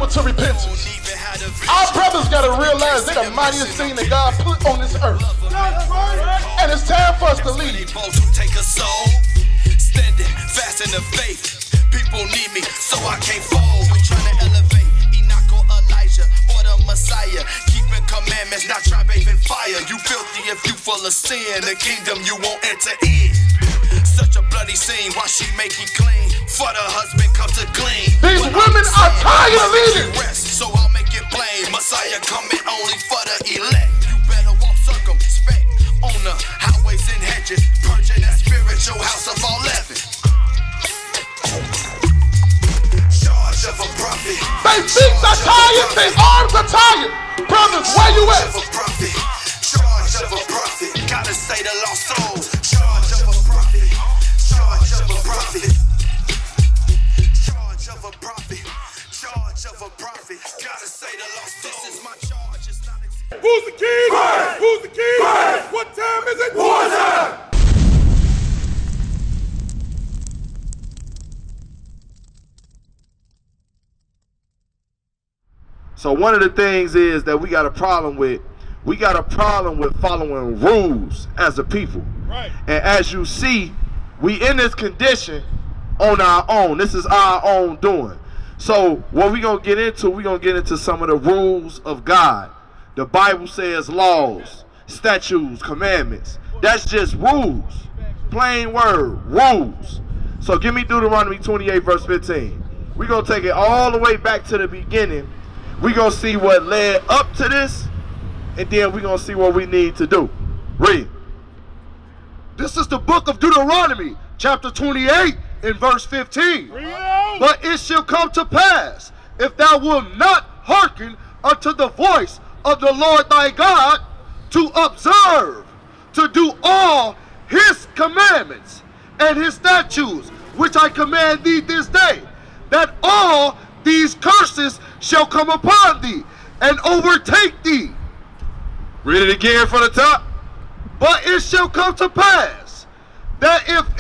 people to repentance. Our brothers got to realize they're the mightiest thing that God put on this earth. And it's time for us to leave. Take a soul, standing fast in the faith. People need me, so I can't fold. We trying to elevate Enoch or Elijah or the Messiah. Keeping commandments, not try bathing fire. You filthy if you full of sin. The kingdom you won't enter in. Such a bloody scene, why she make it clean? For the husband come to clean. These women are tired of eating. So I'll make it plain. Messiah coming only for the elect. You better walk circumspect on the highways and hedges, purging that spiritual house of all leaven. Charge of a prophet. Their feet are tired, their arms are tired. Brothers, where you at? Charge of a prophet. Gotta say the lost souls. Charge of a prophet. Charge of a prophet. Charge of a prophet. Charge of a prophet. Gotta say the lost souls. This is my charge. It's not Who's the king? Right. Who's the king? Right. What time is it? War time! So one of the things is that we got a problem with following rules as a people. Right. And as you see, we in this condition on our own. This is our own doing. So what we're going to get into some of the rules of God. The Bible says laws, statutes, commandments. That's just rules. Plain word, rules. So give me Deuteronomy 28 verse 15. We're going to take it all the way back to the beginning. We're going to see what led up to this, and then we're going to see what we need to do. Read. This is the book of Deuteronomy, chapter 28, and verse 15. But it shall come to pass, if thou wilt not hearken unto the voice of the Lord thy God, to observe, to do all his commandments and his statutes, which I command thee this day, that all these curses shall come upon thee and overtake thee. Read it again from the top. But it shall come to pass that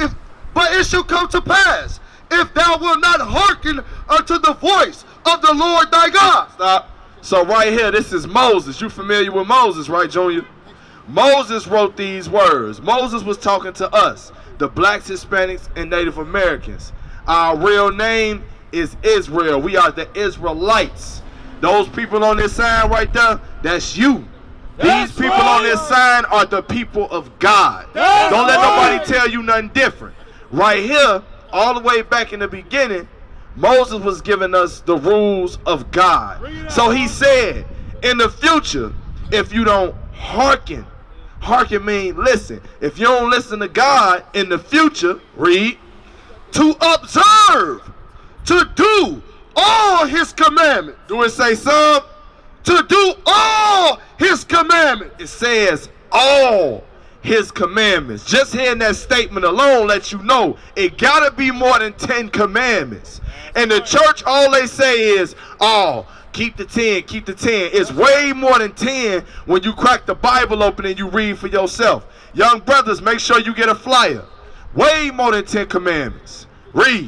if thou wilt not hearken unto the voice of the Lord thy God. Stop. So right here, this is Moses. You familiar with Moses, right, Junior? Moses wrote these words. Moses was talking to us, the blacks, Hispanics, and Native Americans. Our real name is Israel. We are the Israelites. Those people on this sign right there, that's you. These people on this sign are the people of God. Don't let nobody tell you nothing different. Right here, all the way back in the beginning, Moses was giving us the rules of God. So he said, in the future, if you don't hearken means listen. If you don't listen to God in the future, read, to observe, to do all his commandments. Do it say some? To do all his commandments. It says all his commandments. Just hearing that statement alone lets you know it gotta be more than 10 commandments. And the church, all they say is, oh, keep the 10, keep the 10. It's way more than 10 when you crack the Bible open and you read for yourself. Young brothers, make sure you get a flyer. Way more than 10 commandments. Read.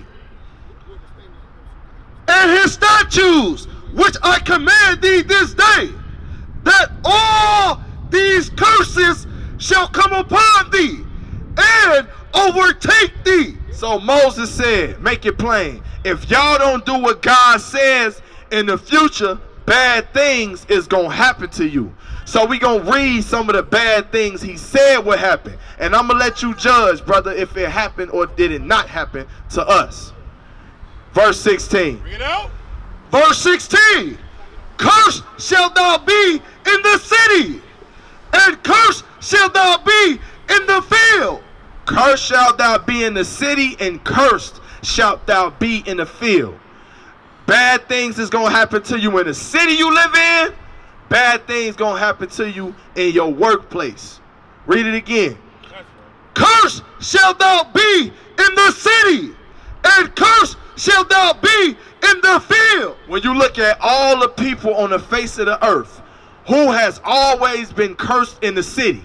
And his statutes, which I command thee this day, that all these curses shall come upon thee and overtake thee. So Moses said, make it plain, if y'all don't do what God says in the future, bad things is going to happen to you. So we going to read some of the bad things he said would happen. And I'm going to let you judge, brother, if it happened or did it not happen to us. Verse 16. Bring it out. Verse 16. Cursed shalt thou be in the city, and cursed shalt thou be in the field. Cursed shalt thou be in the city, and cursed shalt thou be in the field. Bad things is going to happen to you in the city you live in. Bad things going to happen to you in your workplace. Read it again. Cursed shalt thou be in the city, and cursed shalt thou be in the field. When you look at all the people on the face of the earth, who has always been cursed in the city?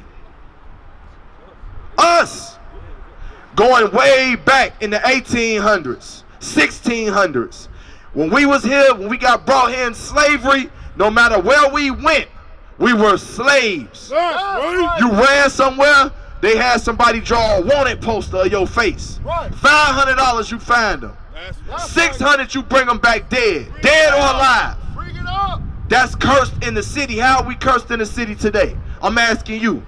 Us. Going way back in the 1800s, 1600s. When we was here, when we got brought here in slavery, no matter where we went, we were slaves. You ran somewhere, they had somebody draw a wanted poster of your face. $500 you find them. $600 you bring them back dead or alive. That's cursed in the city. How are we cursed in the city today? I'm asking you.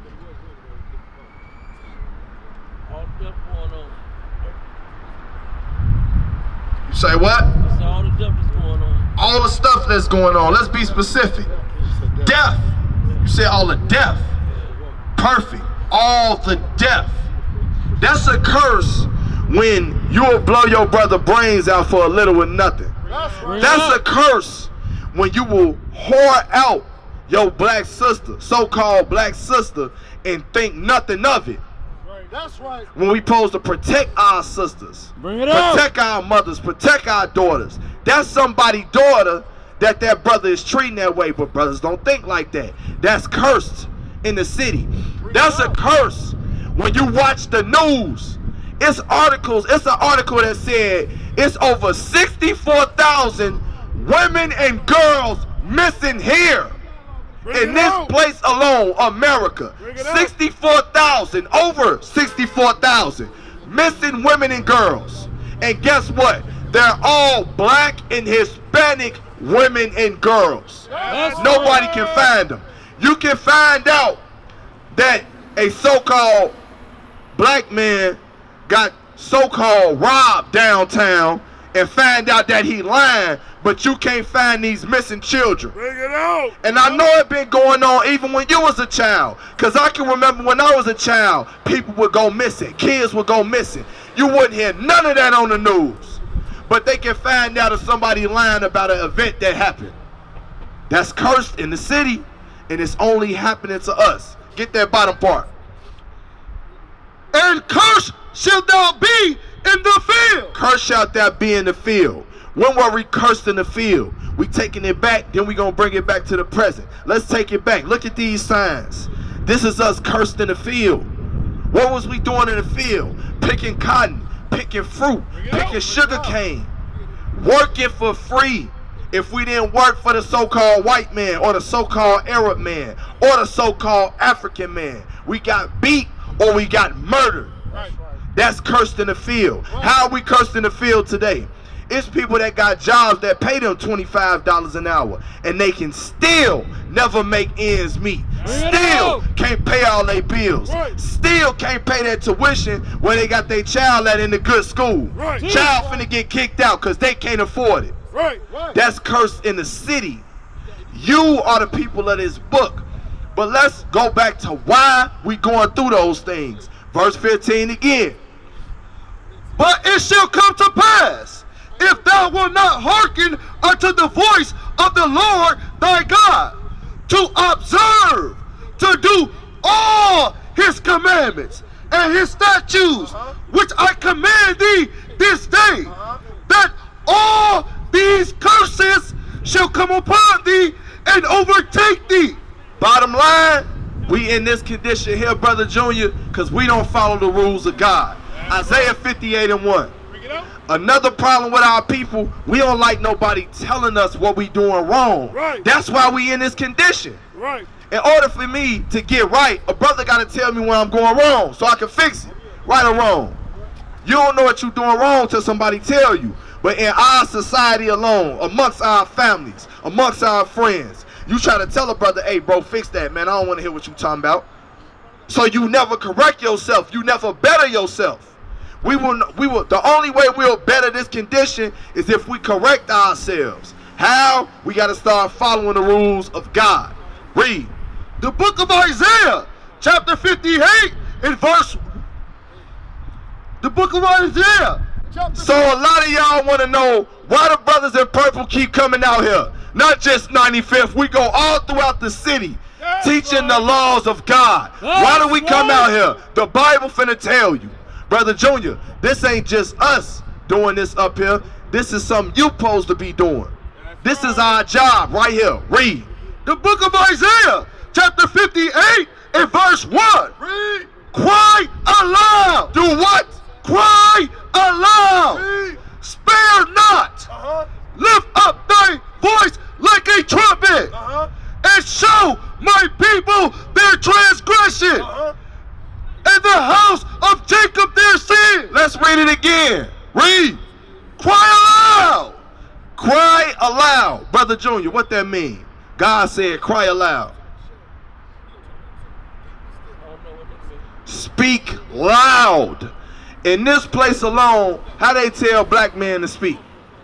You say what? All the stuff that's going on. All the stuff that's going on. Let's be specific. Death. You say all the death. Perfect. All the death. That's a curse when you'll blow your brother's brains out for a little or nothing. That's a curse when you will whore out your black sister, so-called black sister, and think nothing of it. That's right. When we supposed to protect our sisters, protect our mothers, protect our daughters. That's somebody's daughter that brother is treating that way, but brothers don't think like that. That's cursed in the city. That's a curse when you watch the news. It's articles. It's an article that said it's over 64,000 women and girls missing here. In this place alone, America, 64,000, over 64,000 missing women and girls. And guess what? They're all black and Hispanic women and girls. Nobody can find them. You can find out that a so-called black man got so-called robbed downtown and find out that he lying, but you can't find these missing children. Bring it out. And I know it been going on even when you was a child, because I can remember when I was a child, people would go missing, kids would go missing. You wouldn't hear none of that on the news, but they can find out if somebody lying about an event that happened. That's cursed in the city, and it's only happening to us. Get that bottom part. And cursed shalt thou be in the field. Cursed shalt thou be in the field. When were we cursed in the field? We taking it back, then we gonna bring it back to the present. Let's take it back. Look at these signs. This is us cursed in the field. What was we doing in the field? Picking cotton, picking fruit, picking sugar cane, working for free. If we didn't work for the so-called white man or the so-called Arab man or the so-called African man, we got beat or we got murdered. That's cursed in the field. How are we cursed in the field today? It's people that got jobs that pay them $25 an hour and they can still never make ends meet. Still can't pay all their bills. Still can't pay their tuition where they got their child at in a good school. Child finna get kicked out because they can't afford it. That's cursed in the city. You are the people of this book. But let's go back to why we going through those things. Verse 15 again. But it shall come to pass, if thou wilt not hearken unto the voice of the Lord thy God, to observe, to do all his commandments and his statutes, which I command thee this day, that all these curses shall come upon thee and overtake thee. Bottom line, we in this condition here, Brother Junior, because we don't follow the rules of God. Isaiah 58:1. Another problem with our people, we don't like nobody telling us what we doing wrong. That's why we in this condition. In order for me to get right, a brother got to tell me when I'm going wrong so I can fix it, right or wrong. You don't know what you're doing wrong till somebody tell you. But in our society alone, amongst our families, amongst our friends, you try to tell a brother, hey bro, fix that, man, I don't want to hear what you talking about. So you never correct yourself, you never better yourself. The only way we'll better this condition is if we correct ourselves. How? We got to start following the rules of God. Read. The book of Isaiah, chapter 58, and verse. The book of Isaiah. So a lot of y'all want to know why the brothers in purple keep coming out here. Not just 95th, we go all throughout the city teaching the laws of God. Why do we come out here? The Bible finna tell you. Brother Junior, this ain't just us doing this up here. This is something you supposed to be doing. This is our job right here. Read. The book of Isaiah, chapter 58 and verse 1. Read. Cry aloud. Do what? Cry aloud. Read. Spare not. lift up thy voice like a trumpet, and show my people their transgression, and the house of Jacob their sin. Let's read it again. Read. Cry aloud. Cry aloud. Brother Junior, what that mean? God said cry aloud. Speak loud. In this place alone, how they tell black men to speak?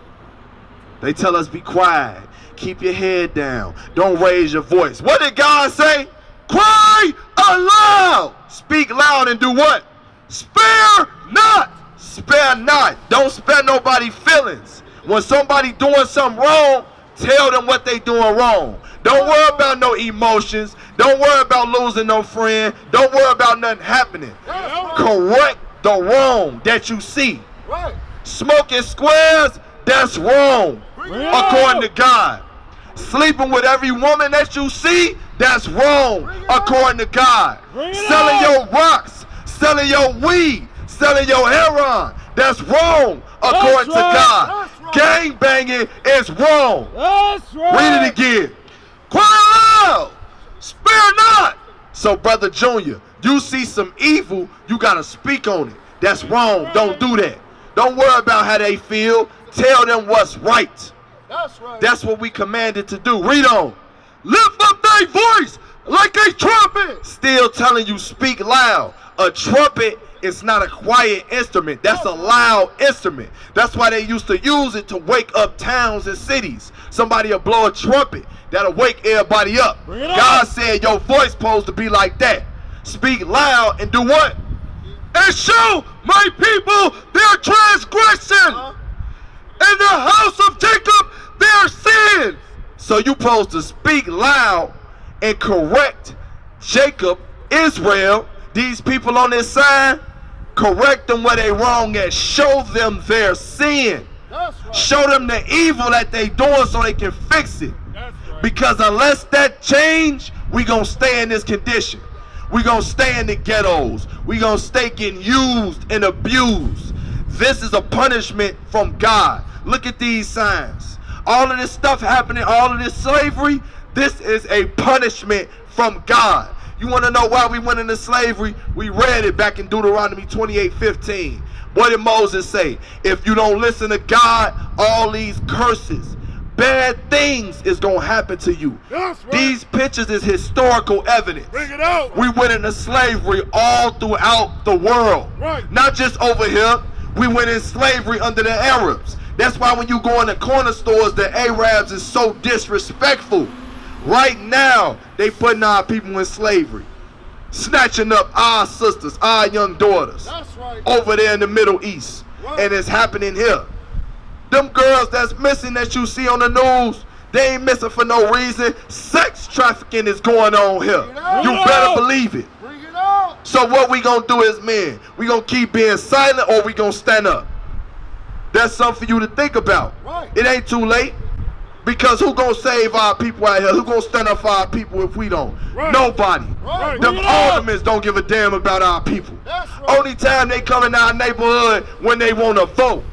They tell us be quiet. Keep your head down. Don't raise your voice. What did God say? Cry aloud. Speak loud and do what? Spare not. Spare not. Don't spare nobody's feelings. When somebody doing something wrong, tell them what they doing wrong. Don't worry about no emotions. Don't worry about losing no friend. Don't worry about nothing happening. Correct the wrong that you see. Smoking squares, that's wrong according to God. Sleeping with every woman that you see, that's wrong according to God. Selling your rocks, selling your weed, selling your heroin, that's wrong according to God. Gang banging is wrong. Read it again. Cry aloud. Spare not. So Brother Junior, you see some evil, you gotta speak on it. That's wrong. Don't do that. Don't worry about how they feel. Tell them what's right. That's what we commanded to do. Read on. Lift up thy voice like a trumpet. Still telling you speak loud. A trumpet is not a quiet instrument. That's a loud instrument. That's why they used to use it to wake up towns and cities. Somebody will blow a trumpet. That'll wake everybody up. God said your voice supposed to be like that. Speak loud and do what? And show my people their transgression, and the house of Jacob their sin. So you supposed to speak loud and correct Jacob, Israel, these people on this side, correct them where they wrong at, show them their sin. Show them the evil that they doing so they can fix it. Because unless that change, we gonna stay in this condition. We gonna stay in the ghettos. We gonna stay getting used and abused. This is a punishment from God. Look at these signs. All of this stuff happening, all of this slavery, this is a punishment from God. You want to know why we went into slavery? We read it back in Deuteronomy 28:15. What did Moses say? If you don't listen to God, all these curses, bad things is going to happen to you. These pictures is historical evidence. Bring it out. We went into slavery all throughout the world. Not just over here. We went in slavery under the Arabs. That's why when you go in the corner stores, the Arabs is so disrespectful. Right now, they putting our people in slavery. Snatching up our sisters, our young daughters. Over there in the Middle East. And it's happening here. Them girls that's missing that you see on the news, they ain't missing for no reason. Sex trafficking is going on here. You better believe it. So what we gonna do as men? We gonna keep being silent or we gonna stand up? That's something for you to think about. It ain't too late. Because who gonna save our people out here? Who gonna stand up for our people if we don't? Nobody. Them aldermen don't give a damn about our people. Only time they come in our neighborhood when they want to vote.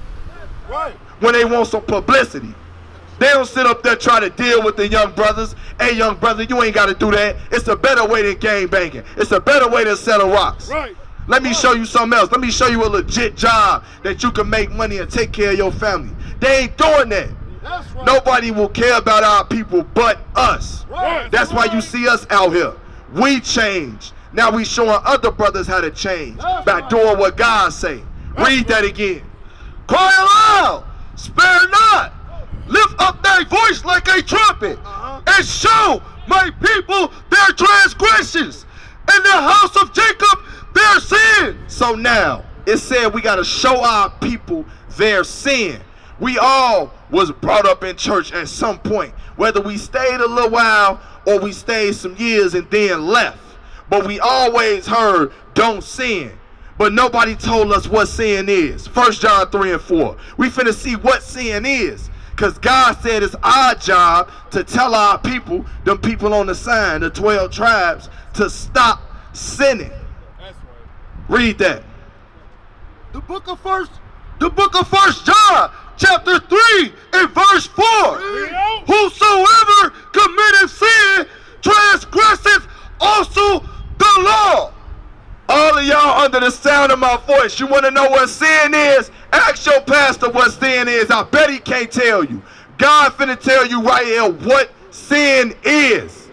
When they want some publicity. They don't sit up there trying to deal with the young brothers. Hey, young brother, you ain't got to do that. It's a better way than gang banging. It's a better way than selling rocks. Let me show you something else. Let me show you a legit job that you can make money and take care of your family. They ain't doing that. Nobody will care about our people but us. That's why you see us out here. We change. Now we showing other brothers how to change by doing what God say. Read that again. Cry aloud, spare not, lift up thy voice like a trumpet, and show my people their transgressions, and the house of Jacob their sin. So now it said we got to show our people their sin. We all was brought up in church at some point, whether we stayed a little while or we stayed some years and then left. But we always heard, don't sin. But nobody told us what sin is. 1 John 3:4. We finna see what sin is. Because God said it's our job to tell our people, them people on the sign, the 12 tribes, to stop sinning. Read that. The book of 1 John chapter 3 and verse 4. Whosoever committeth sin transgresseth also the law. All of y'all under the sound of my voice, you want to know what sin is? Ask your pastor what sin is. I bet he can't tell you. God finna tell you right here what sin is.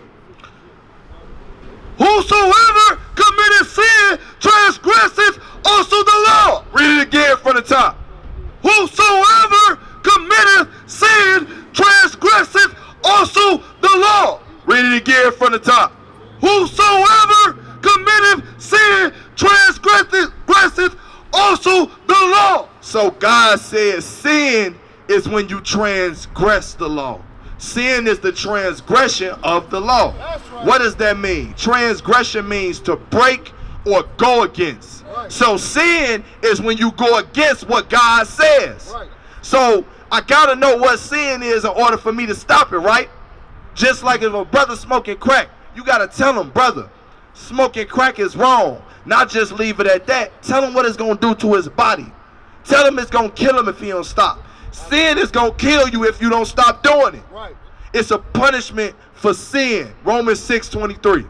Whosoever committeth sin transgresseth also the law. Read it again from the top. Whosoever committeth sin transgresseth also the law. Read it again from the top. Whosoever committeth sin transgresseth also the law. So God says sin is when you transgress the law. Sin is the transgression of the law. Right. What does that mean? Transgression means to break or go against. Right. So sin is when you go against what God says. Right. So I gotta know what sin is in order for me to stop it, right? Just like if a brother smoking crack, you gotta tell him, brother, smoking crack is wrong. Not just leave it at that. Tell him what it's gonna do to his body. Tell him it's gonna kill him if he don't stop. Sin is gonna kill you if you don't stop doing it. Right. It's a punishment for sin. Romans 6:23.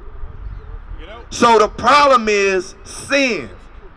So the problem is sin.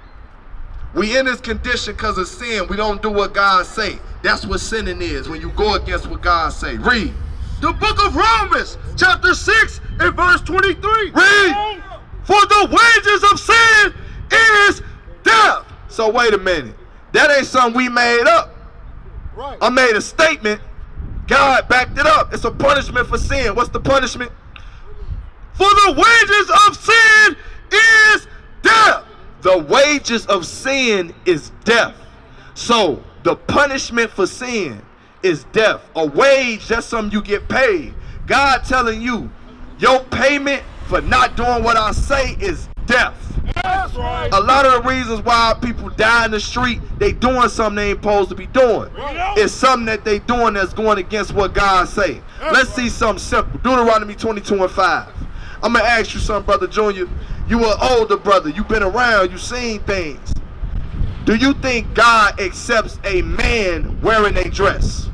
We in this condition because of sin. We don't do what God say. That's what sinning is, when you go against what God say. Read. The book of Romans, chapter 6 and verse 23. Read. For the wages of sin is death. So wait a minute. That ain't something we made up. Right. I made a statement. God backed it up. It's a punishment for sin. What's the punishment? For the wages of sin is death. The wages of sin is death. So the punishment for sin is death. A wage, that's something you get paid. God telling you, your payment for not doing what I say is death. That's right. A lot of the reasons why people die in the street, they doing something they ain't supposed to be doing. It's something that they doing that's going against what God say. Let's see something simple. Deuteronomy 22:5. I'm going to ask you something, Brother Junior. You an older brother. You been around. You seen things. Do you think God accepts a man wearing a dress?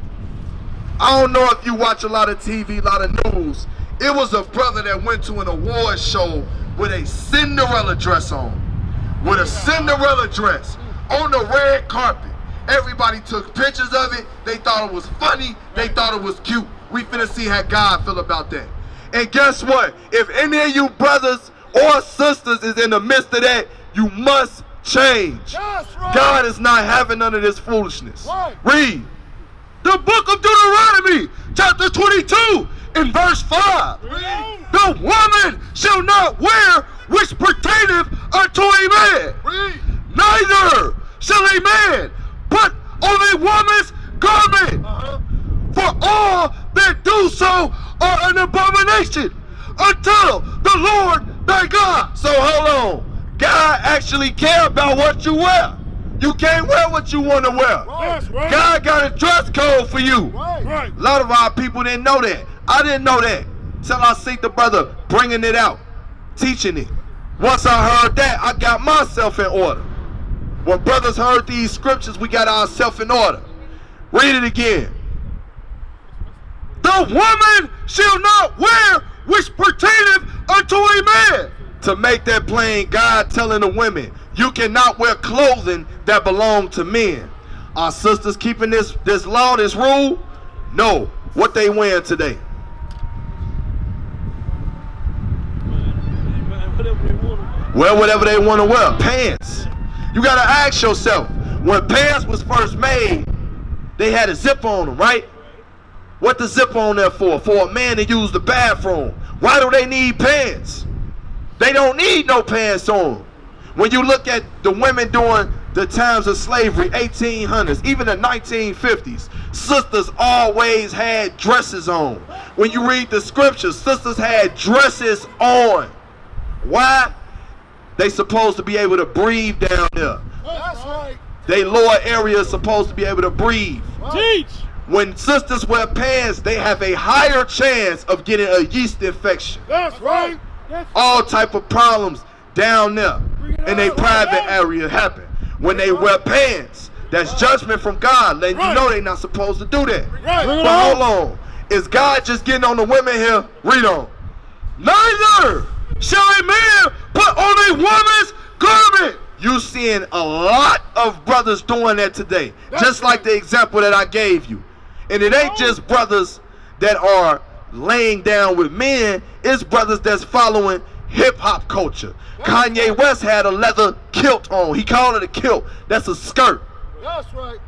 I don't know if you watch a lot of TV, a lot of news. It was a brother that went to an award show with a Cinderella dress on. With a Cinderella dress on the red carpet. Everybody took pictures of it. They thought it was funny. They thought it was cute. We finna see how God feel about that. And guess what? If any of you brothers or sisters is in the midst of that, you must change. That's right. God is not having none of this foolishness. Right. Read. The book of Deuteronomy, chapter 22, in verse 5. Read. The woman shall not wear which pertaineth unto a man. Read. Neither shall a man put on a woman's garment. For all that do so are an abomination until the Lord thy God. So hold on. God actually care about what you wear. You can't wear what you want to wear. That's right. God got a dress code for you. Right. A lot of our people didn't know that. I didn't know that till I see the brother bringing it out, teaching it. Once I heard that, I got myself in order. When brothers heard these scriptures, we got ourselves in order. Read it again. The woman shall not wear which pertaineth unto a man. To make that plain, God telling the women, you cannot wear clothing that belong to men. Our sisters keeping this law, this rule? No. What they wearing today? Wear whatever they want to wear. Pants. You got to ask yourself, when pants was first made, they had a zip on them, right? What the zip on there for? For a man to use the bathroom. Why do they need pants? They don't need no pants on. When you look at the women during the times of slavery, 1800s, even the 1950s, sisters always had dresses on. When you read the scriptures, sisters had dresses on. Why? They supposed to be able to breathe down there. That's right. They lower area is supposed to be able to breathe. Teach. When sisters wear pants, they have a higher chance of getting a yeast infection. That's right. All type of problems down there in a private area happen when they wear pants. That's judgment from God, letting you know they're not supposed to do that. But hold on. Is God just getting on the women here? Read on. Neither shall a man put on a woman's garment. You seeing a lot of brothers doing that today. Just like the example that I gave you. And it ain't just brothers that are laying down with men. It's brothers that's following hip-hop culture. Kanye West had a leather kilt on. He called it a kilt. That's a skirt. That's right.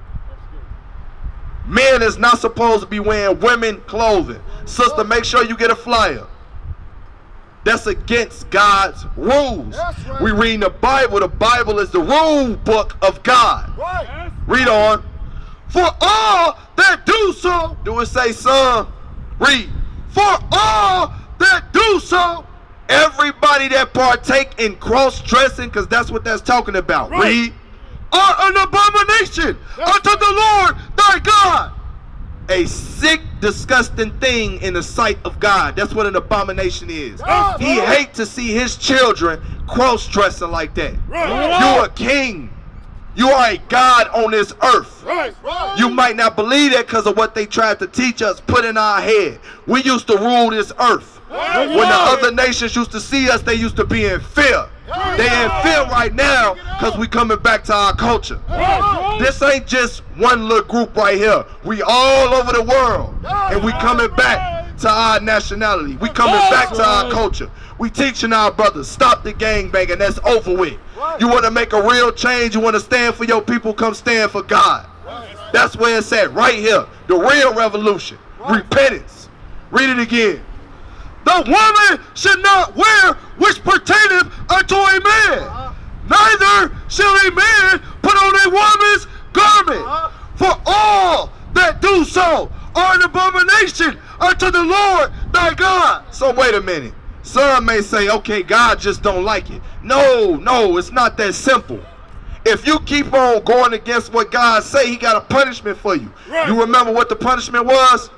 Men is not supposed to be wearing women clothing. Sister, make sure you get a flyer. That's against God's rules. Right. We read the Bible. The Bible is the rule book of God. Right. Read on. For all that do so. Do it say son? Read. For all that do so. Everybody that partake in cross-dressing, because that's what that's talking about. Right. Read. Are an abomination unto the Lord thy God. A sick, disgusting thing in the sight of God. That's what an abomination is. He hates to see his children cross-dressing like that. You're a king. You are a God on this earth. You might not believe that because of what they tried to teach us, put in our head. We used to rule this earth. When the other nations used to see us, they used to be in fear. They in fear right now because we coming back to our culture. This ain't just one little group right here. We all over the world. And we coming back to our nationality. We coming back to our culture. We teaching our brothers, stop the gangbanging. That's over with. You want to make a real change, you want to stand for your people, come stand for God. That's where it's at, right here. The real revolution. Repentance. Read it again. The woman should not wear which pertaineth unto a man, neither shall a man put on a woman's garment. For all that do so are an abomination unto the Lord thy God. So wait a minute. Some may say, okay, God just don't like it. No, it's not that simple. If you keep on going against what God say, he got a punishment for you. You remember what the punishment was?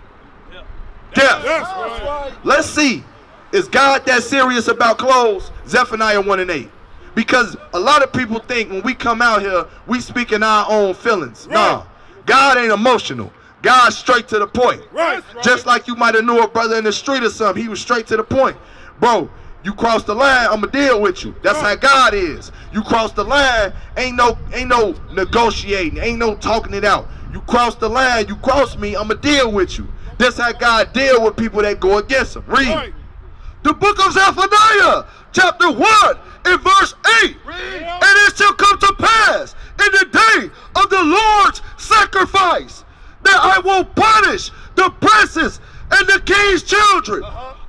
Death. Right. Let's see. Is God that serious about clothes? Zephaniah 1:8. Because a lot of people think when we come out here, we speaking our own feelings. Nah. God ain't emotional. God's straight to the point. Just like you might have knew a brother in the street or something. He was straight to the point. Bro, you cross the line, I'ma deal with you. That's how God is. You cross the line, ain't no negotiating, ain't no talking it out. You cross the line, you cross me, I'ma deal with you. That's how God deal with people that go against him. Read. The book of Zephaniah, chapter 1, and verse 8. And it shall come to pass in the day of the Lord's sacrifice that I will punish the princes and the king's children.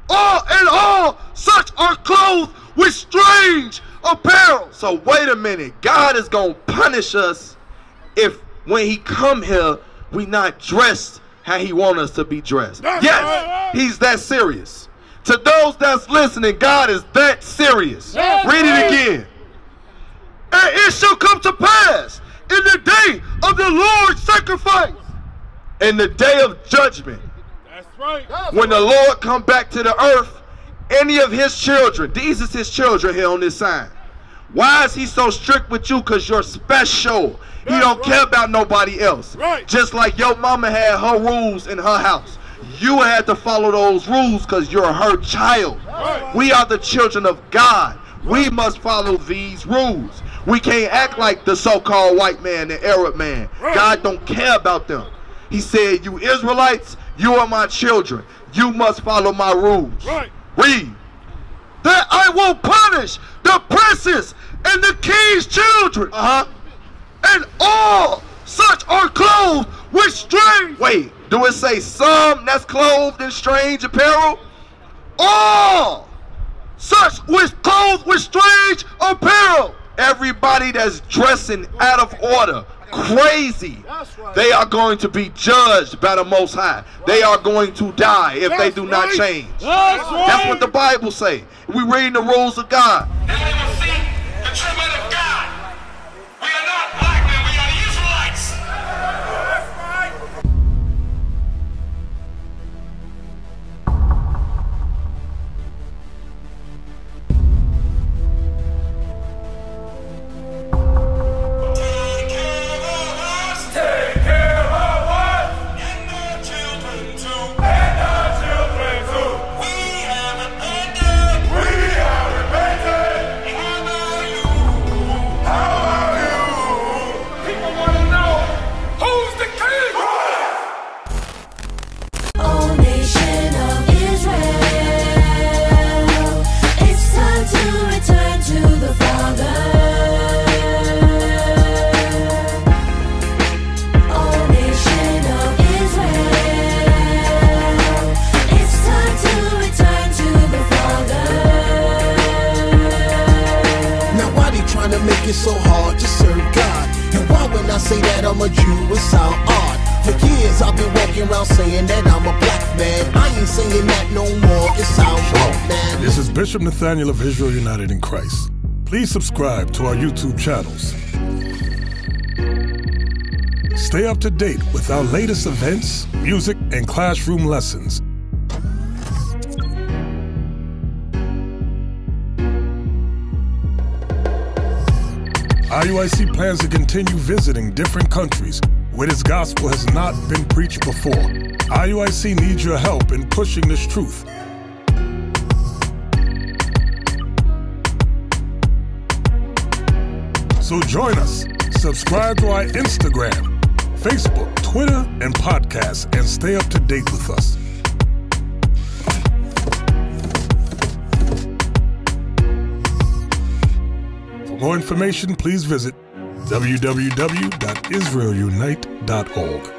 All such are clothed with strange apparel. So wait a minute. God is going to punish us if when he come here, we not dressed how he want us to be dressed. Yes, he's that serious. To those that's listening, God is that serious. Read it again. And it shall come to pass in the day of the Lord's sacrifice. In the day of judgment. That's right. When the Lord come back to the earth, any of his children, these is his children here on this sign. Why is he so strict with you? Because you're special. He don't care about nobody else. Just like your mama had her rules in her house. You had to follow those rules because you're her child. We are the children of God. We must follow these rules. We can't act like the so-called white man, the Arab man. God don't care about them. He said, you Israelites, you are my children. You must follow my rules. Read. That I will punish the princes and the king's children. And all such are clothed with strange. Wait, do it say some that's clothed in strange apparel? All such was clothed with strange apparel. Everybody that's dressing out of order, crazy, they are going to be judged by the Most High. They are going to die if they do not change. That's what the Bible say. We read the rules of God. And they will see the treatment of God. We are not black men, we are the Israelites. That's right. Take care of a Jew, it sound odd. For years I've been walking around saying that I'm a black man. I ain't saying that no more, it sounds wrong, man. This is Bishop Nathaniel of Israel United in Christ. Please subscribe to our YouTube channels. Stay up to date with our latest events, music, and classroom lessons. IUIC plans to continue visiting different countries where this gospel has not been preached before. IUIC needs your help in pushing this truth. So join us. Subscribe to our Instagram, Facebook, Twitter, and podcasts, and stay up to date with us. For more information, please visit www.israelunite.org.